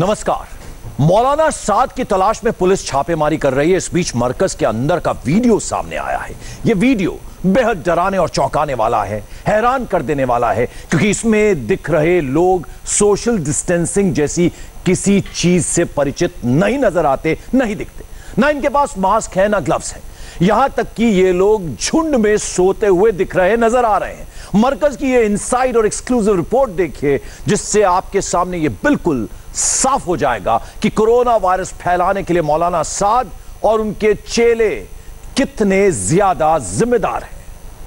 नमस्कार। मौलाना साद की तलाश में पुलिस छापेमारी कर रही है। इस बीच मरकज के अंदर का वीडियो सामने आया है। यह वीडियो बेहद डराने और चौंकाने वाला है, हैरान कर देने वाला है, क्योंकि इसमें दिख रहे लोग सोशल डिस्टेंसिंग जैसी किसी चीज से परिचित नहीं नजर आते, नहीं दिखते। ना इनके पास मास्क है, ना ग्लव्स है। यहां तक कि ये लोग झुंड में सोते हुए दिख रहे नजर आ रहे हैं। मरकज की ये इनसाइड और एक्सक्लूसिव रिपोर्ट देखिए, जिससे आपके सामने ये बिल्कुल साफ हो जाएगा कि कोरोना वायरस फैलाने के लिए मौलाना साद और उनके चेले कितने ज्यादा जिम्मेदार हैं।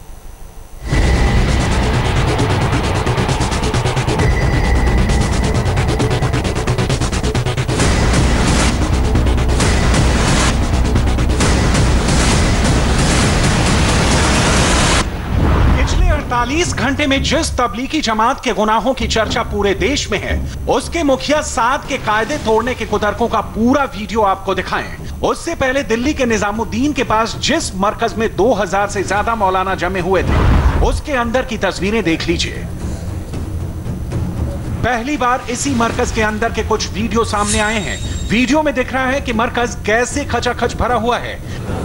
पिछले 48 घंटे में जिस तबलीगी जमात के गुनाहों की चर्चा पूरे देश में है, उसके मुखिया साद के कायदे तोड़ने के कुतर्कों का पूरा वीडियो आपको दिखाएं। उससे पहले दिल्ली के निजामुद्दीन के पास जिस मरकज में 2000 से ज्यादा मौलाना जमे हुए थे, उसके अंदर की तस्वीरें देख लीजिए। पहली बार इसी मरकज के अंदर के कुछ वीडियो सामने आए हैं। वीडियो में दिख रहा है कि मरकज कैसे खचाखच भरा हुआ है।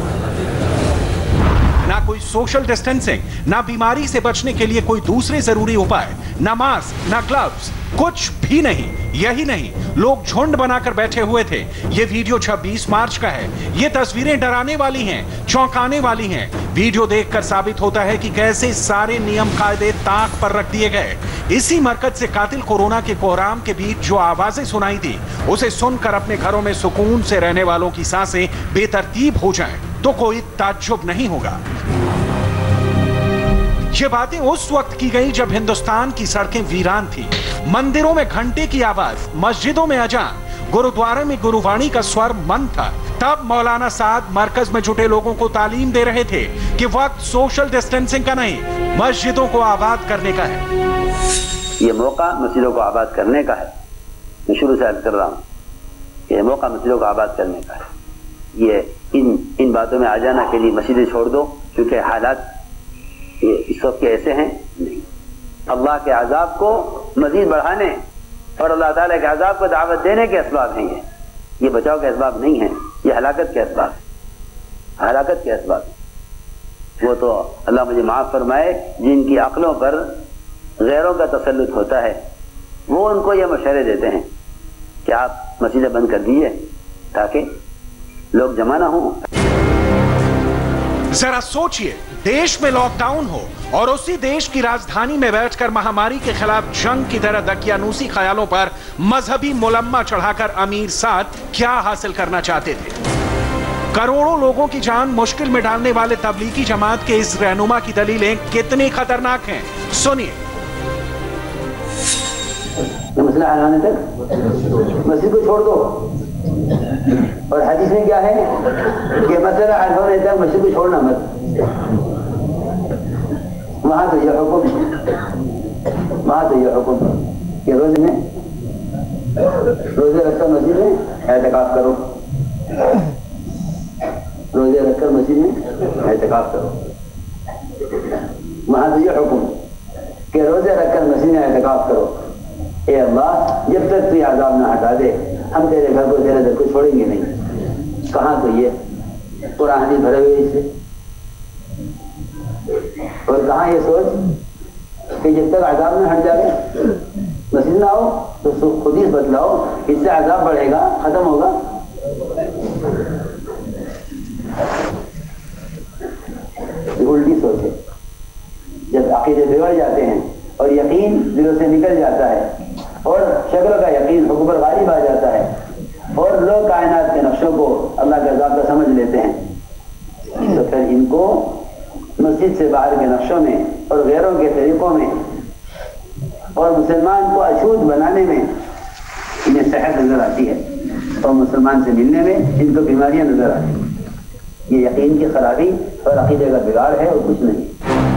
ना कोई सोशल डिस्टेंसिंग, ना बीमारी से बचने के लिए कोई दूसरे जरूरी उपाय, ना मास्क, ना ग्लव्स, कुछ भी नहीं। यही नहीं, लोग झुंड बनाकर बैठे हुए थे। यह वीडियो 26 मार्च का है। ये तस्वीरें डराने वाली हैं, चौंकाने वाली हैं। वीडियो देखकर साबित होता है कि कैसे सारे नियम कायदे ताक पर रख दिए गए। इसी मरकज से कातिल कोरोना के कोहराम के बीच जो आवाजें सुनाई थी, उसे सुनकर अपने घरों में सुकून से रहने वालों की सांसें बेतरतीब हो जाएं तो कोई ताज्जुब नहीं होगा। ये बातें उस वक्त की गई जब हिंदुस्तान की सड़कें वीरान थी, मंदिरों में घंटे की आवाज, मस्जिदों में अजान, गुरुद्वारे में गुरुवाणी का स्वर मंद था। तब मौलाना साद मरकज में जुटे लोगों को तालीम दे रहे थे कि वक्त सोशल डिस्टेंसिंग का नहीं, मस्जिदों को आबाद करने का है। ये मौका मस्जिदों को आबाद करने का है। मैं शुरू से अर्ज कर रहा हूँ, ये मौका मस्जिदों को आबाद करने का है। ये इन बातों में आ जाना के लिए मस्जिदें छोड़ दो, क्योंकि हालात ये इस वक्त के ऐसे हैं। नहीं, अल्लाह के अजाब को मजीद बढ़ाने और अल्लाह ताला के अजाब को दावत देने के असबाब हैं। ये बचाव के असबाब नहीं है, ये हलाकत के असबाब है। हलाकत के असबाब वो तो अल्लाह मुझे माफ़ फरमाए, जिनकी अक्लों पर गैरों का तसल्लुत होता है, वो उनको ये मशवरे देते हैं कि आप मस्जिदें बंद कर दीजिए ताकि लोग जमा ना हो। जरा सोचिए, देश में लॉकडाउन हो और उसी देश की राजधानी में बैठकर महामारी के खिलाफ जंग की तरह दकियानूसी ख्यालों पर मजहबी मुलम्मा चढ़ाकर अमीर साद क्या हासिल करना चाहते थे। करोड़ों लोगों की जान मुश्किल में डालने वाले तबलीगी जमात के इस रहनुमा की दलीलें कितनी खतरनाक हैं, सुनिए। मसला हल होने तक मस्जिद को छोड़ दो, और हदीस में क्या है कि मसला हल होने तक मस्जिद को छोड़ना मत। वहां तो यह हुक्म कि रोजे रखकर मस्जिद में एहतिकाफ करो, रोजे रखकर मस्जिद में एहतिकाफ करो। वहां तो यह हुक्म कि रोजे रखकर मस्जिद में एहतिकाफ करो। ए अल्लाह, जब तक तू आज़ाब ना हटा दे, हम तेरे घर को, तेरे दर को छोड़ेंगे नहीं। कहाँ तो ये कुरान हदीस भरे हुए इससे, और कहाँ ये सोच कि जब तक आज़ाब ना हट जाए मस्जिद ना हो तो खुद ही बतलाओ, इससे आज़ाब बढ़ेगा, खत्म होगा। उल्टी सोच है। जब अकीदे बिगड़ जाते हैं और यकीन दिलों से निकल जाता है और शक्ल का यकीन हुक्म पर गालिब आ जाता है और लोग कायनात के नक्शों को अल्लाह के अज़ाब का समझ लेते हैं, तो फिर इनको मस्जिद से बाहर के नक्शों में और गैरों के तरीकों में और मुसलमान को अछूत बनाने में इन्हें सेहत नजर आती है और मुसलमान से मिलने में इनको बीमारियां नजर आती हैं। ये यकीन की खराबी और अकीदे का बिगाड़ है और कुछ नहीं।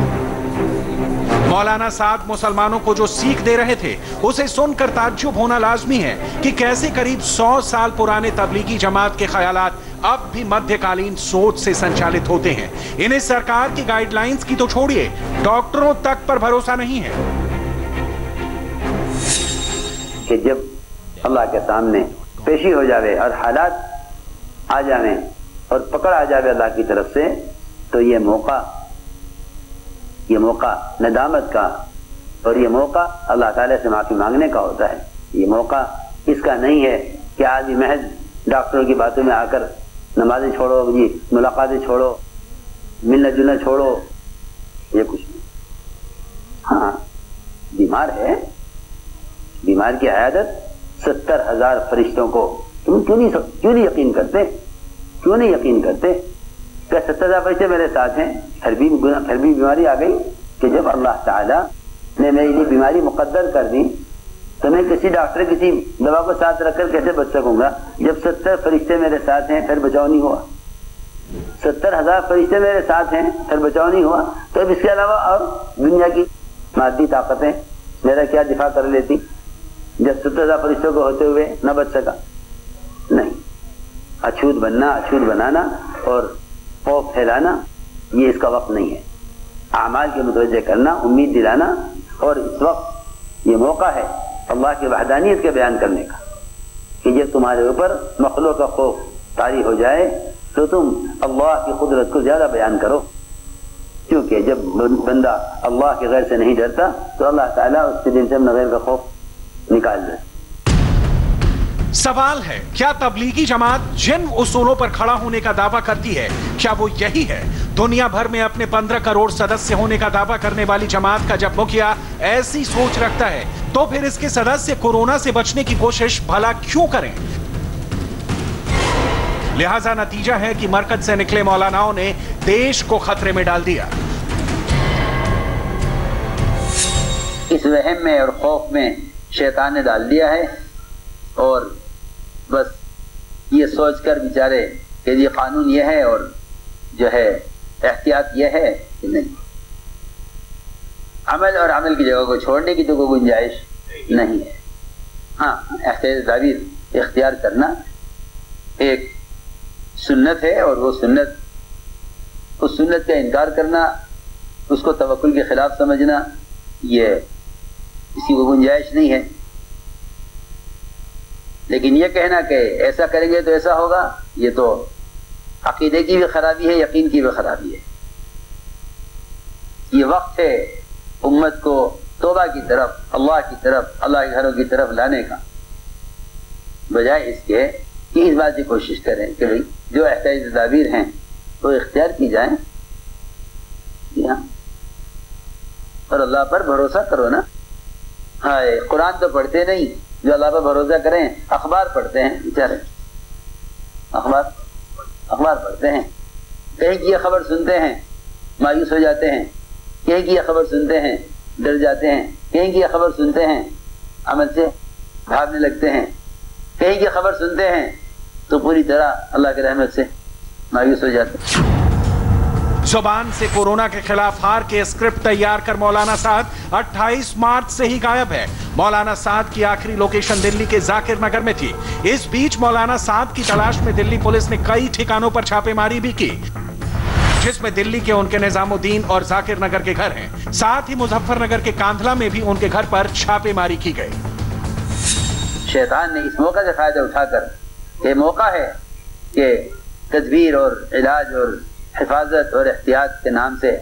मौलाना साद मुसलमानों को जो सीख दे रहे थे, उसे सुनकर ताज्जुब होना लाजमी है कि कैसे करीब 100 साल पुराने तबलीगी जमात के ख्यालात अब भी मध्यकालीन सोच से संचालित होते हैं। इन्हें सरकार की गाइडलाइंस की तो छोड़िए, डॉक्टरों तक पर भरोसा नहीं है। कि जब अल्लाह के सामने पेशी हो जावे और हालात आ जावे और पकड़ आ जावे अल्लाह की तरफ से, तो ये मौका नदामत का और ये मौका अल्लाह ताला से माफ़ी मांगने का होता है। ये मौका इसका नहीं है कि आदमी महज डॉक्टरों की बातों में आकर नमाजें छोड़ो जी, मुलाकातें छोड़ो, मिलना जुलना छोड़ो, ये कुछ नहीं। हाँ, बीमार है, बीमार की आयादत 70,000 फरिश्तों को तुम क्यों नहीं यकीन करते? क्यों नहीं यकीन करते? क्या 70,000 फरिश्ते मेरे साथ हैं? फिर भी बीमारी आ गई कि जब अल्लाह ताला ने मेरी लिए बीमारी मुकद्दर कर दी तो मैं किसी डॉक्टर किसी दवा को साथ रखकर कैसे बच सकूंगा? जब 70 फरिश्ते मेरे साथ हैं फिर बचाव नहीं हुआ, 70,000 फरिश्ते मेरे साथ हैं फिर बचाव नहीं हुआ, तो अब इसके अलावा और दुनिया की मादी ताकतें मेरा क्या दिफा कर लेती जब 70,000 फरिश्तों को होते हुए न बच सका? नहीं, अछूत बनाना और खौफ फैलाना ये इसका वक्त नहीं है। आमाल के मुतवज्जे करना, उम्मीद दिलाना, और इस वक्त ये मौका है अल्लाह की वहदानियत के बयान करने का कि जब तुम्हारे ऊपर मखलूक का खौफ तारी हो जाए तो तुम अल्लाह की कुदरत को ज्यादा बयान करो, क्योंकि जब बंदा अल्लाह के गैर से नहीं डरता तो अल्लाह ताला उसके दिल से अपना गैर का खौफ निकाल दे। सवाल है, क्या तबलीगी जमात जिन उसूलों पर खड़ा होने का दावा करती है, क्या वो यही है? दुनिया भर में अपने 15 करोड़ सदस्य होने का दावा करने वाली जमात का जब मुखिया ऐसी सोच रखता है तो फिर इसके सदस्य कोरोना से बचने की कोशिश भला क्यों करें? लिहाजा नतीजा है कि मरकज से निकले मौलानाओं ने देश को खतरे में डाल दिया। इस वहम में और खौफ में शैतान ने डाल दिया है और बस ये सोचकर बेचारे कि ये कानून ये है और जो है एहतियात ये है कि नहीं, अमल और अमल की जगह को छोड़ने की तो कोई गुंजाइश नहीं है। हाँ, एहतियात इख्तियार करना एक सुन्नत है और वो सुन्नत, उस सुन्नत का इनकार करना, उसको तवक्कुल के खिलाफ समझना, ये किसी को गुंजाइश नहीं है। लेकिन ये कहना कि ऐसा करेंगे तो ऐसा होगा, ये तो अकीदे की भी खराबी है, यकीन की भी खराबी है। ये वक्त है उम्मत को तौबा की तरफ, अल्लाह की तरफ, अल्लाह के घरों की तरफ लाने का, बजाय इसके कि इस बात की कोशिश करें कि भाई जो एहतियाती तदाबीर हैं वो इख्तियार की जाए और अल्लाह पर भरोसा करो ना। हाय, कुरान तो पढ़ते नहीं, जो अल्लाह पर भरोसा करें अखबार पढ़ते हैं बेचारे, अखबार पढ़ते हैं, कहीं की ये खबर सुनते हैं मायूस हो जाते हैं, कहीं की ये खबर सुनते हैं डर जाते हैं, कहीं की ये खबर सुनते हैं अमल से भागने लगते हैं, कहीं की खबर सुनते हैं तो पूरी तरह अल्लाह की रहमत से मायूस हो जाते हैं। जुबान से कोरोना के खिलाफ हार के स्क्रिप्ट तैयार कर मौलाना साद 28 मार्च से ही गायब है। मौलाना साद की आखिरी लोकेशन दिल्ली के जाकिर नगर में थी। इस बीच मौलाना साद की तलाश में दिल्ली पुलिस ने कई ठिकानों पर छापेमारी भी की, जिसमें दिल्ली के उनके निजामुद्दीन और जाकिर नगर के घर हैं। साथ ही मुजफ्फरनगर के कांधला में भी उनके घर पर छापेमारी की गई। शैतान ने इस मौका से फायदा उठाकर, ये मौका है कि तदबीर और इलाज और हिफाजत और एहतियात के नाम से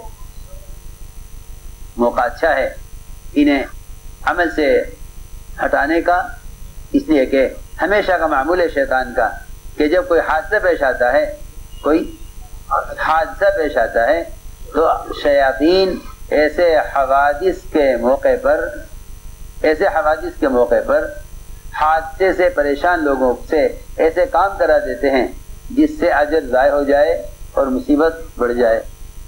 मौका अच्छा है इन्हें अमल से हटाने का, इसलिए कि हमेशा का मामूल है शैतान का कि जब कोई हादसा पेश आता है, तो शयातीन ऐसे हवादिस के मौके पर हादसे से परेशान लोगों से ऐसे काम करा देते हैं जिससे अजर ज़ाय हो जाए और मुसीबत बढ़ जाए,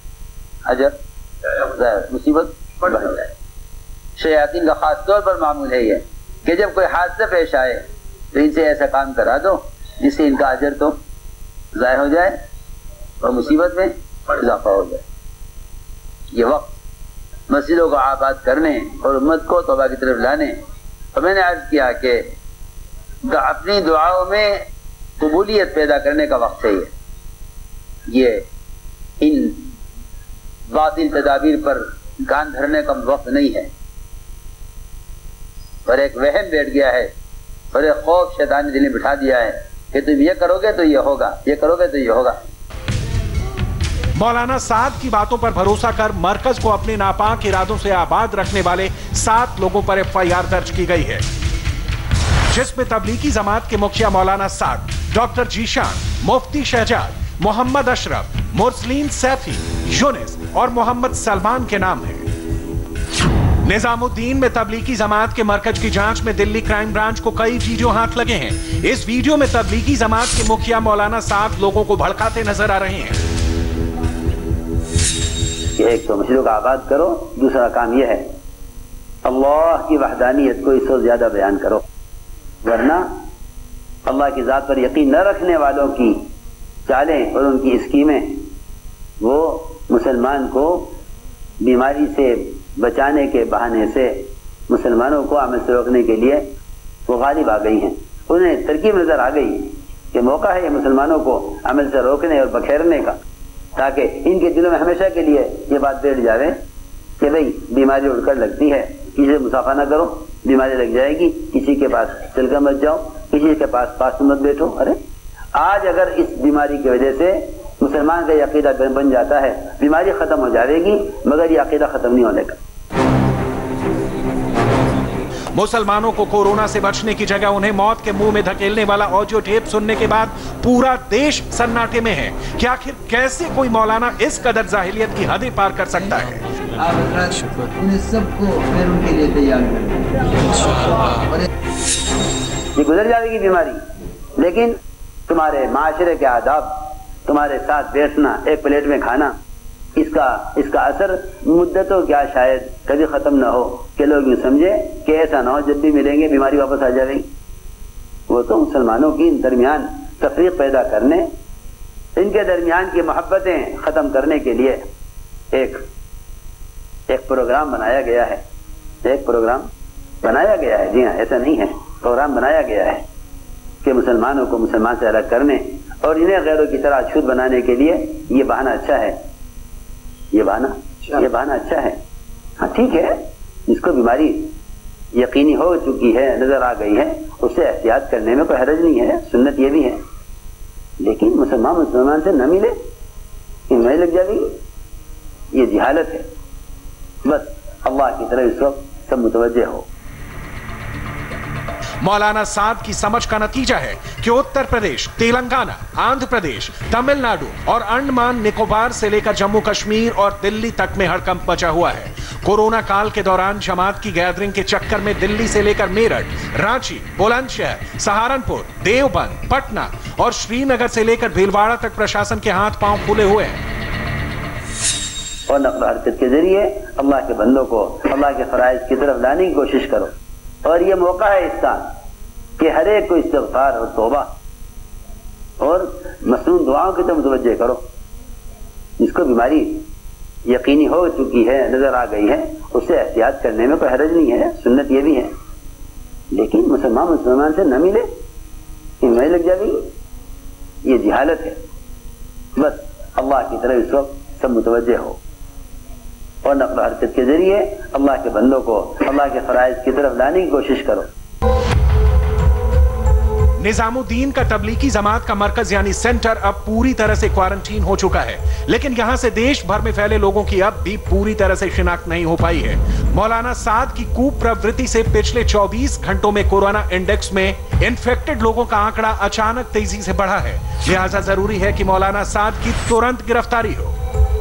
मुसीबत बढ़ जाए। शयातीन का खास तौर पर मामूल है ये कि जब कोई हादसा पेश आए तो इनसे ऐसा काम करा दो जिससे इनका अजर तो ज़ाय हो जाए और मुसीबत में इजाफा हो जाए। ये वक्त मस्जिदों को आबाद करने और उम्मत को तौबा की तरफ लाने, और मैंने अर्ज किया कि अपनी दुआओं में कबूलियत पैदा करने का वक्त है ये इन बातिल तदाबीर पर कान धरने का वक्त नहीं है। और एक वहम बैठ गया है और एक खौफ शैतान ने दिल में बिठा दिया है कि तुम ये करोगे तो ये होगा, ये करोगे तो ये होगा। मौलाना साद की बातों पर भरोसा कर मरकज को अपने नापाक इरादों से आबाद रखने वाले 7 लोगों पर एफआईआर दर्ज की गई है, जिसमें तबलीगी जमात के मुखिया मौलाना साद, डॉक्टर जीशान, मुफ्ती शहजाद, मोहम्मद अशरफ, मुरसलीन सैफी, यूनिस और मोहम्मद सलमान के नाम हैं। निजामुद्दीन में तबलीगी जमात के मरकज की जांच में दिल्ली क्राइम ब्रांच को कई वीडियो हाथ लगे हैं। इस वीडियो में तबलीगी जमात के मुखिया मौलाना साद लोगों को भड़काते नजर आ रहे हैं। एक तो मस्जिदों का आबाद करो, दूसरा काम यह है अल्लाह की वहदानियत को इससे ज्यादा बयान करो, वरना अल्लाह की जात पर यकीन न रखने वालों की चालें और उनकी स्कीमें वो मुसलमान को बीमारी से बचाने के बहाने से मुसलमानों को अमल से रोकने के लिए वो गालिब आ गई हैं। उन्हें तरकीब नजर आ गई कि मौका है मुसलमानों को अमल से रोकने और बखेरने का, ताकि इनके दिलों में हमेशा के लिए ये बात बैठ जावे कि भाई बीमारी उड़कर लगती है, किसी से मुसाफा ना करो, बीमारी लग जाएगी, किसी के पास चलकर मत जाओ, किसी के पास मत बैठो। अरे आज अगर इस बीमारी की वजह से मुसलमान का अकीदा बन जाता है, बीमारी खत्म हो जाएगी, मगर ये अकीदा खत्म नहीं होने का। मुसलमानों को कोरोना से बचने की जगह उन्हें मौत के मुंह में धकेलने वाला ऑडियो टेप सुनने के बाद पूरा देश सन्नाटे में है कि आखिर कैसे कोई मौलाना इस कदर जाहिलियत की हदें पार कर सकता है। उन्हें सबको फिर उनके लिए तैयार करें। ये गुजर जाएगी बीमारी, लेकिन तुम्हारे माशरे के आदाब, तुम्हारे साथ बैठना, एक प्लेट में खाना, इसका असर मुद्दतों क्या शायद कभी खत्म ना हो कि लोग यूं समझे कि ऐसा ना हो जब भी मिलेंगे बीमारी वापस आ जाएगी। वो तो मुसलमानों की दरमियान तफरीक पैदा करने, इनके दरमियान की मोहब्बतें खत्म करने के लिए एक प्रोग्राम बनाया गया है। एक प्रोग्राम बनाया गया है, जी हाँ, ऐसा नहीं है, प्रोग्राम बनाया गया है कि मुसलमानों को मुसलमान से अलग करने और इन्हें गैरों की तरह छूत बनाने के लिए ये बहाना अच्छा है, ये बहाना अच्छा है। हाँ ठीक है, जिसको बीमारी यकीनी हो चुकी है, नजर आ गई है, उससे एहतियात करने में कोई हरज नहीं है, सुन्नत ये भी है। लेकिन मुसलमान से न मिले, बीमारी लग जाएगी, ये जिहालत है। बस अल्लाह की तरफ इस वक्त सब मुतवज्जे हो। मौलाना साद की समझ का नतीजा है कि उत्तर प्रदेश, तेलंगाना, आंध्र प्रदेश, तमिलनाडु और अंडमान निकोबार से लेकर जम्मू कश्मीर और दिल्ली तक में हड़कंप मचा हुआ है। कोरोना काल के दौरान जमात की गैदरिंग के चक्कर में दिल्ली से लेकर मेरठ, रांची, बुलंदशहर, सहारनपुर, देवबंद, पटना और श्रीनगर से लेकर भीलवाड़ा तक प्रशासन के हाथ पांव खुले हुए हैं। और नक़्ल हरकत के जरिए अल्लाह के बंदों को अल्लाह के फराइज की तरफ लाने की कोशिश करो। और ये मौका है इसका कि हर एक को इस्तिग़फ़ार और तौबा और मसनून दुआओं की तरफ मुतवज्जे करो। जिसको बीमारी यकीनी हो चुकी है, नजर आ गई है, उससे एहतियात करने में कोई हरज नहीं है, सुन्नत ये भी है। लेकिन मुसलमान से न मिले, बीमारी लग जाएगी, ये जिहालत है। बस अल्लाह की तरफ इस वक्त सब मुतवज्जे हो और नक़्ल हरकत के जरिए अल्लाह के बंदों को अल्लाह के फराइज की तरफ लाने की कोशिश करो। निजामुद्दीन का तबलीगी जमात का मरकज यानी सेंटर अब पूरी तरह से क्वारंटीन हो चुका है, लेकिन यहां से देश भर में फैले लोगों की अब भी पूरी तरह से शिनाख्त नहीं हो पाई है। मौलाना साद की कुप्रवृत्ति से पिछले 24 घंटों में कोरोना इंडेक्स में इन्फेक्टेड लोगों का आंकड़ा अचानक तेजी से बढ़ा है। लिहाजा जरूरी है कि मौलाना साद की तुरंत गिरफ्तारी हो।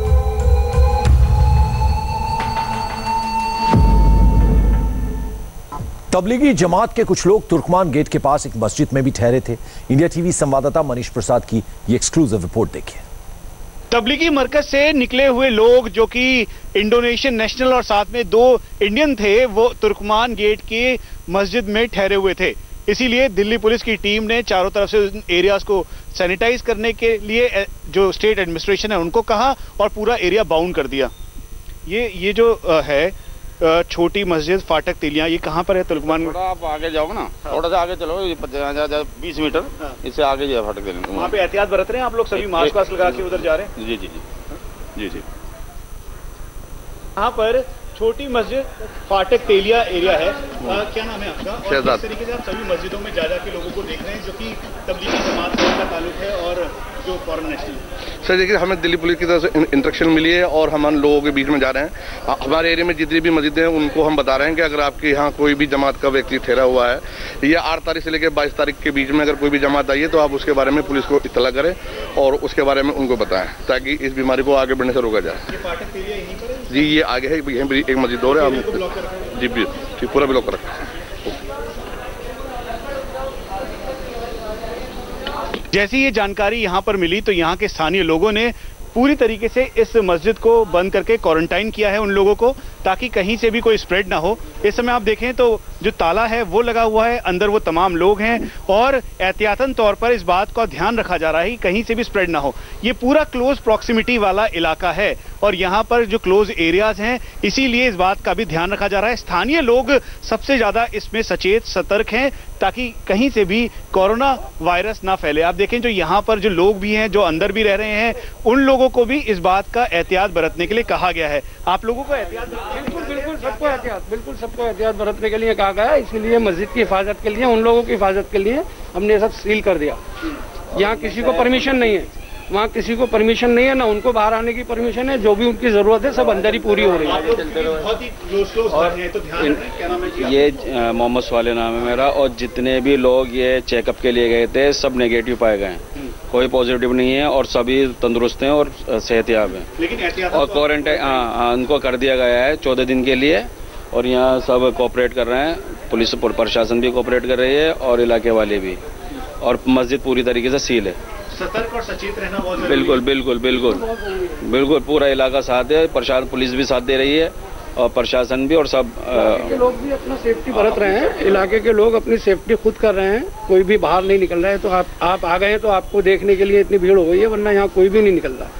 तबलीगी जमात के कुछ लोग तुर्कमान गेट के पास एक मस्जिद में भी ठहरे थे। इंडिया टीवी संवाददाता मनीष प्रसाद की ये एक्सक्लूसिव रिपोर्ट देखिए। तबलीगी मरकज से निकले हुए लोग जो कि इंडोनेशियन नेशनल और साथ में 2 इंडियन थे, वो तुर्कमान गेट के मस्जिद में ठहरे हुए थे। इसीलिए दिल्ली पुलिस की टीम ने चारों तरफ से उन एरियाज को सैनिटाइज करने के लिए जो स्टेट एडमिनिस्ट्रेशन है उनको कहा और पूरा एरिया बाउंड कर दिया। ये जो है छोटी मस्जिद फाटक तिलियां, ये कहाँ पर है तुर्कमान में? थोड़ा आप आगे जाओगे ना, थोड़ा सा आगे चलो, ये 20 मीटर इससे आगे जो है फाटक तिलियां। वहाँ पे एहतियात बरत रहे हैं आप लोग? सभी मास्क वास्क लगा के उधर जा रहे हैं? जी जी जी जी जी। यहाँ पर छोटी मस्जिद फाटक तेलिया एरिया है। क्या नाम है आपका? और किस तरीके से आप सभी मस्जिदों में जा के लोगों को देख रहे हैं जो कि तबलीगी जमात का ताल्लुक है और जो फॉरेन नेशनल? सर देखिए, हमें दिल्ली पुलिस की तरफ से इंस्ट्रक्शन मिली है और हम लोगों के बीच में जा रहे हैं। हमारे एरिया में जितनी भी मस्जिदें हैं उनको हम बता रहे हैं कि अगर आपके यहाँ कोई भी जमात का व्यक्ति ठहरा हुआ है या 8 तारीख से लेकर 22 तारीख के बीच में अगर कोई भी जमात आई है तो आप उसके बारे में पुलिस को इत्तला करें और उसके बारे में उनको बताएं ताकि इस बीमारी को आगे बढ़ने से रोका जाए। जी ये आगे है, यहीं एक मस्जिद और है। जी जी पूरा ब्लॉक कर रखा है। जैसी ये जानकारी यहाँ पर मिली तो यहाँ के स्थानीय लोगों ने पूरी तरीके से इस मस्जिद को बंद करके क्वारंटाइन किया है उन लोगों को, ताकि कहीं से भी कोई स्प्रेड ना हो। इस समय आप देखें तो जो ताला है वो लगा हुआ है, अंदर वो तमाम लोग हैं और एहतियातन तौर पर इस बात का ध्यान रखा जा रहा है कि कहीं से भी स्प्रेड ना हो। ये पूरा क्लोज प्रॉक्सिमिटी वाला इलाका है और यहाँ पर जो क्लोज एरियाज हैं इसीलिए इस बात का भी ध्यान रखा जा रहा है। स्थानीय लोग सबसे ज्यादा इसमें सचेत सतर्क हैं ताकि कहीं से भी कोरोना वायरस ना फैले। आप देखें जो यहाँ पर जो लोग भी हैं, जो अंदर भी रह रहे हैं, उन लोगों को भी इस बात का एहतियात बरतने के लिए कहा गया है। आप लोगों को एहतियात? बिल्कुल सबको एहतियात बरतने के लिए कहा गया है। इसीलिए मस्जिद की हिफाजत के लिए, उन लोगों की हिफाजत के लिए हमने सब सील कर दिया। यहाँ किसी को परमिशन नहीं है, वहाँ किसी को परमिशन नहीं है, ना उनको बाहर आने की परमिशन है। जो भी उनकी जरूरत है सब अंदर ही पूरी हो रही है। ये मोहम्मद स्वाले नाम है मेरा और जितने भी लोग ये चेकअप के लिए गए थे सब नेगेटिव पाए गए हैं, कोई पॉजिटिव नहीं है और सभी तंदुरुस्त हैं और सेहतयाब हैं। लेकिन और क्वारंटाइन उनको कर दिया गया है 14 दिन के लिए और यहाँ सब कोऑपरेट कर रहे हैं, पुलिस प्रशासन भी कोऑपरेट कर रही है और इलाके वाले भी, और मस्जिद पूरी तरीके से सील है। सतर्क और सचेत रहना बहुत जरूरी है। बिल्कुल बिल्कुल बिल्कुल बिल्कुल पूरा इलाका साथ है, प्रशासन पुलिस भी साथ दे रही है और प्रशासन भी, और सब के लोग भी अपना सेफ्टी बरत रहे हैं। इलाके के लोग अपनी सेफ्टी खुद कर रहे हैं, कोई भी बाहर नहीं निकल रहा है। तो आप आ गए हैं तो आपको देखने के लिए इतनी भीड़ हो गई है, वरना यहाँ कोई भी नहीं निकल रहा।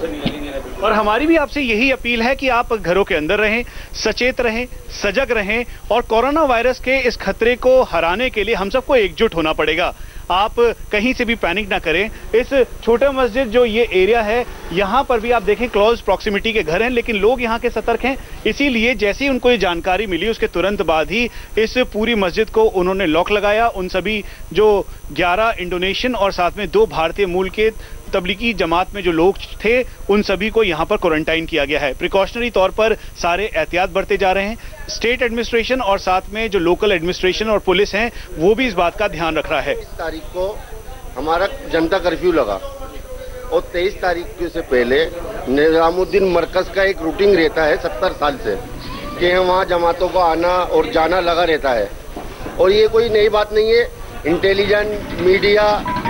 और हमारी भी आपसे यही अपील है कि आप घरों के अंदर रहें, सचेत रहें, सजग रहें और कोरोना वायरस के इस खतरे को हराने के लिए हम सबको एकजुट होना पड़ेगा। आप कहीं से भी पैनिक ना करें। इस छोटे मस्जिद जो ये एरिया है यहाँ पर भी आप देखें क्लोज प्रॉक्सिमिटी के घर हैं, लेकिन लोग यहाँ के सतर्क हैं। इसीलिए जैसे ही उनको ये जानकारी मिली उसके तुरंत बाद ही इस पूरी मस्जिद को उन्होंने लॉक लगाया। उन सभी जो 11 इंडोनेशियन और साथ में 2 भारतीय मूल के तबलीगी जमात में जो लोग थे उन सभी को यहाँ पर क्वारंटाइन किया गया है। प्रिकॉशनरी तौर पर सारे एहतियात बरते जा रहे हैं। स्टेट एडमिनिस्ट्रेशन और साथ में जो लोकल एडमिनिस्ट्रेशन और पुलिस हैं वो भी इस बात का ध्यान रख रहा है। 23 तारीख को हमारा जनता कर्फ्यू लगा और 23 तारीख से पहले निजामुद्दीन मरकज का एक रूटीन रहता है 70 साल से कि वहाँ जमातों को आना और जाना लगा रहता है। और ये कोई नई बात नहीं है। इंटेलिजेंट मीडिया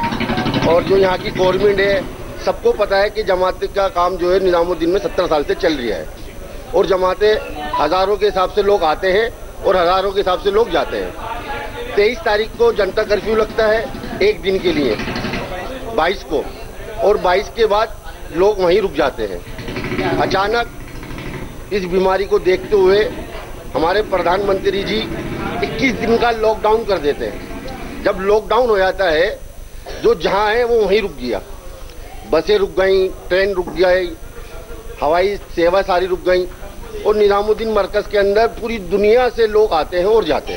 और जो यहाँ की गवर्नमेंट है सबको पता है कि जमात का काम जो है निजामुद्दीन में 70 साल से चल रहा है और जमातें हज़ारों के हिसाब से लोग आते हैं और हज़ारों के हिसाब से लोग जाते हैं। 23 तारीख को जनता कर्फ्यू लगता है एक दिन के लिए 22 को, और 22 के बाद लोग वहीं रुक जाते हैं। अचानक इस बीमारी को देखते हुए हमारे प्रधानमंत्री जी 21 दिन का लॉकडाउन कर देते हैं। जब लॉकडाउन हो जाता है जो जहाँ है वो वहीं रुक गया, बसें रुक गई, ट्रेन रुक गई, हवाई सेवा सारी रुक गई और निजामुद्दीन मरकज के अंदर पूरी दुनिया से लोग आते हैं और जाते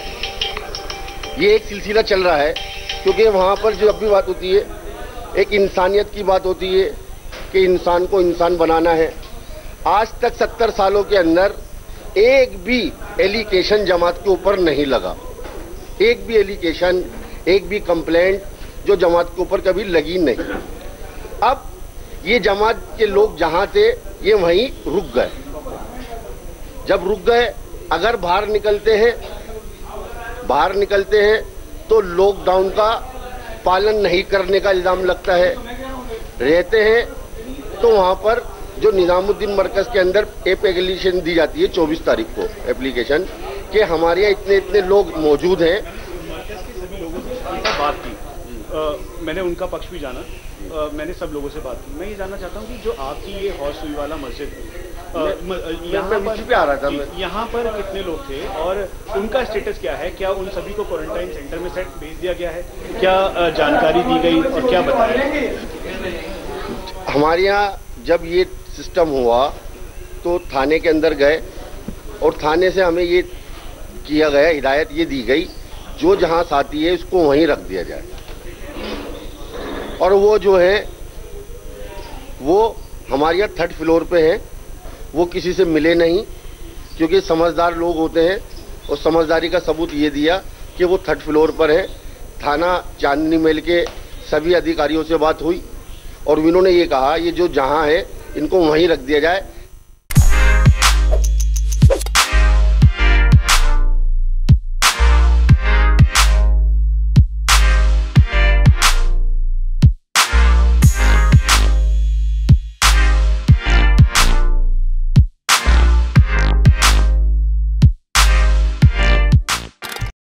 हैं। ये एक सिलसिला चल रहा है क्योंकि वहाँ पर जो अब भी बात होती है एक इंसानियत की बात होती है कि इंसान को इंसान बनाना है। आज तक 70 सालों के अंदर एक भी एलिगेशन जमात के ऊपर नहीं लगा, एक भी एलिगेशन, एक भी कंप्लेंट जो जमात के ऊपर कभी लगी नहीं। अब ये जमात के लोग जहां थे ये वहीं रुक गए। जब रुक गए, अगर बाहर निकलते हैं तो लॉकडाउन का पालन नहीं करने का इल्जाम लगता है। रहते हैं तो वहां पर जो निजामुद्दीन मरकज के अंदर एप्लीकेशन दी जाती है 24 तारीख को एप्लीकेशन कि हमारे यहाँ इतने इतने लोग मौजूद हैं। बात की मैंने उनका पक्ष भी जाना, मैंने सब लोगों से बात की। मैं ये जानना चाहता हूँ कि जो आपकी ये हौस हुई वाला मस्जिद यहाँ पर कितने लोग थे और उनका स्टेटस क्या है? क्या उन सभी को क्वारंटाइन सेंटर में भेज दिया गया है? क्या जानकारी दी गई और क्या बताया? हमारे यहाँ जब ये सिस्टम हुआ तो थाने के अंदर गए, और थाने से हमें ये किया गया, हिदायत ये दी गई, जो जहां साथी है उसको वहीं रख दिया जाए। और वो जो है वो हमारे यहाँ 3rd फ्लोर पे है, वो किसी से मिले नहीं, क्योंकि समझदार लोग होते हैं और समझदारी का सबूत ये दिया कि वो 3rd फ्लोर पर है। थाना चांदनी महल के सभी अधिकारियों से बात हुई और इन्होंने ये कहा ये जो जहां है इनको वहीं रख दिया जाए।